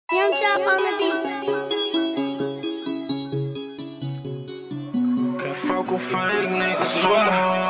Young Chop on the beat. Can't fuck with fake niggas, I swear.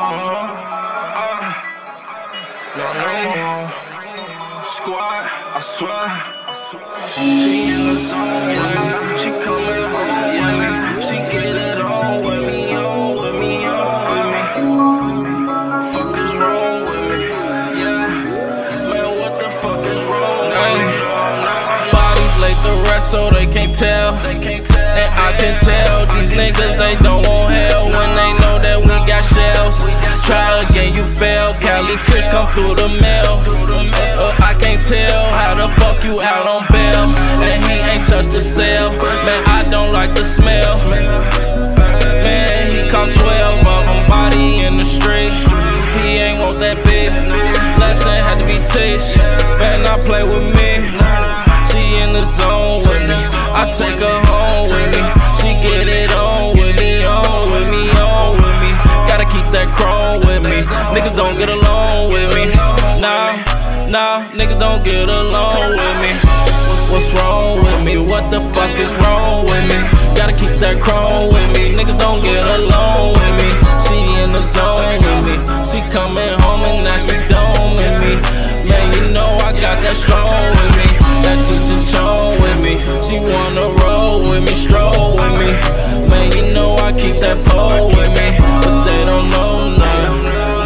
No, squad, I swear. She in the zone, yeah. She coming home, yeah. She get it on with me, on with me, on with me. Fuck is wrong with me, yeah. Man, what the fuck is wrong with me? Bodies laid the rest so they can't tell. And I can tell these niggas they don't want hell when they know that we got shells. Try again, you fail. Cali fish come through the mail. I can't tell how the fuck you out on bail. And he ain't touched the cell. Man, I don't like the smell. Man, he caught 12 of them, body in the street. He ain't want that beef. Lesson had to be teach. Better not play with me. She in the zone with me. I take her home with me. She get it on with me, on with me, on with me. Gotta keep that chrome with me. Niggas don't get along with me. Nah, niggas don't get along with me. What's wrong with me? What the fuck is wrong with me? Gotta keep that chrome with me. Niggas don't get along with me. She in the zone with me. She coming home and now she dome with me. Man, you know I got that strong with me. That teaching chone with me. She wanna roll with me, stroll with me. Man, you know I keep that pole with me. But they don't know nothing.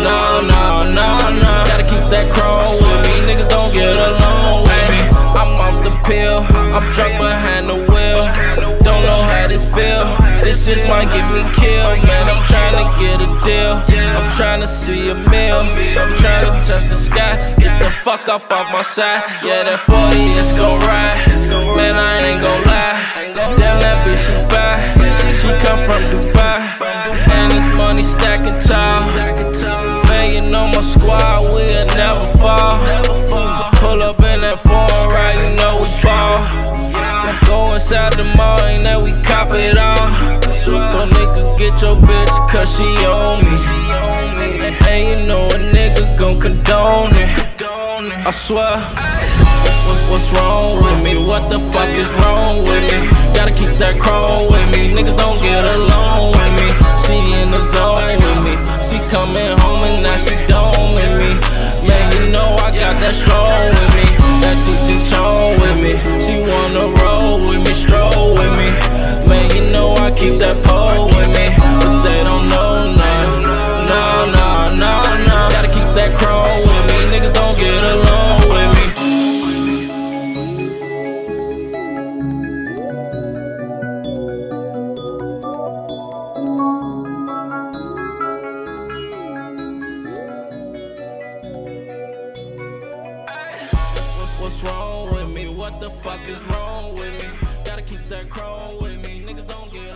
Nah. Gotta keep that chrome with me. Niggas don't get along with me. I'm off the pill. I'm drunk behind the wheel. Don't know how this feel. This just might get me killed, man. I'm trying to get a deal. I'm trying to see a meal. I'm trying to touch the sky. Get the fuck up off my side. Yeah, that 40, it's gon' ride. Man, I ain't gon' lie. Damn, that bitch, she buy. She come from Dubai. And this money stacking tall. Man, you know my squad, we'll never fall. Pull up in that foreign ride, you know we ball. Go inside the mall, ain't that we cop it all. So nigga, get your bitch, cause she on me. And you know a nigga gon' condone it. I swear. What's wrong with me? What the fuck is wrong with me? Gotta keep that chrome with me. Niggas don't get along with me. She in the zone with me. She coming home and now she dome with me. Man, you know I got that strong with me. That teaching chone with me. She wanna roll with me, stroll with me. Man, you know I keep that pole with me. But they don't know nothing. Nah. Gotta keep that chrome with me. Niggas don't get along with me. What's wrong with me? What the fuck is wrong with me? Gotta keep that chrome with me. Niggas don't get